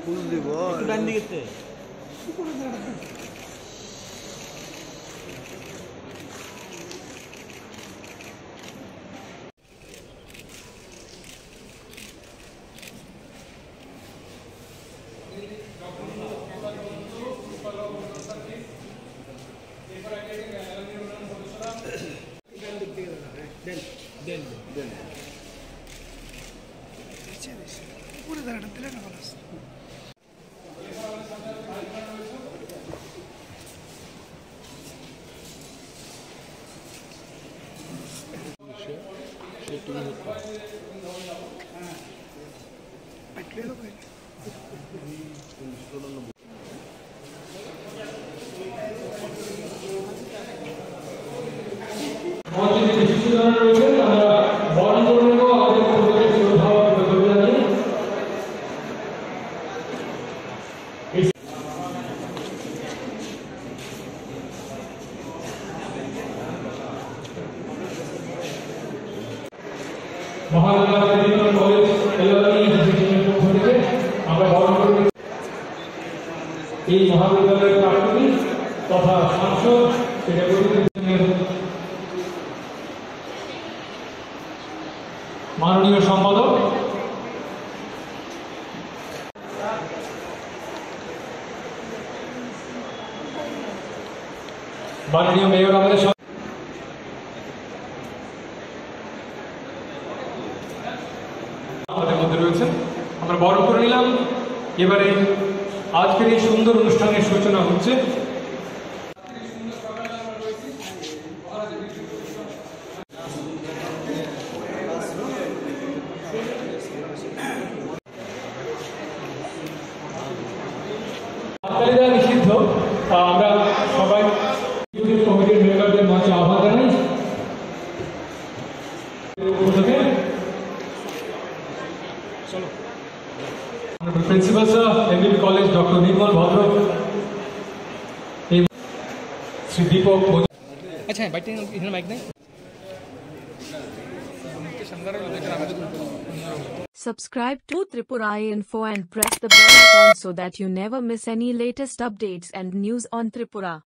माननीय सम्पादक माननीय मेयर আমাদের মধ্যে রয়েছে আমরা বরণ করে নিলাম। এবারে আজকের এই সুন্দর অনুষ্ঠানের সূচনা হচ্ছে। নিষিদ্ধ আমরা সবাই কমিটির মেম্বারদের মঞ্চে আহ্বান জানাই। Principal sir MBB college doctor Nirmal Bhadra Shri Dipak. আচ্ছা বাইটে এখানে মাইক নেই। Subscribe to Tripurainfo and press the bell icon so that you never miss any latest updates and news on Tripura.